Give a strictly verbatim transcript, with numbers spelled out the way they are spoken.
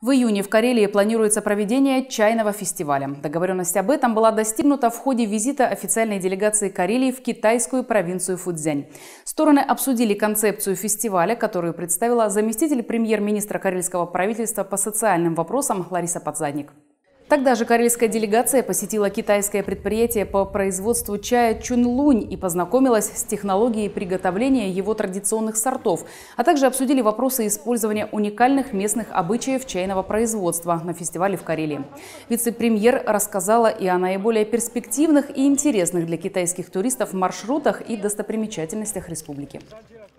В июне в Карелии планируется проведение чайного фестиваля. Договоренность об этом была достигнута в ходе визита официальной делегации Карелии в китайскую провинцию Фуцзянь. Стороны обсудили концепцию фестиваля, которую представила заместитель премьер-министра карельского правительства по социальным вопросам Лариса Подзадник. Тогда же карельская делегация посетила китайское предприятие по производству чая Чунлунь и познакомилась с технологией приготовления его традиционных сортов, а также обсудили вопросы использования уникальных местных обычаев чайного производства на фестивале в Карелии. Вице-премьер рассказала и о наиболее перспективных и интересных для китайских туристов маршрутах и достопримечательностях республики.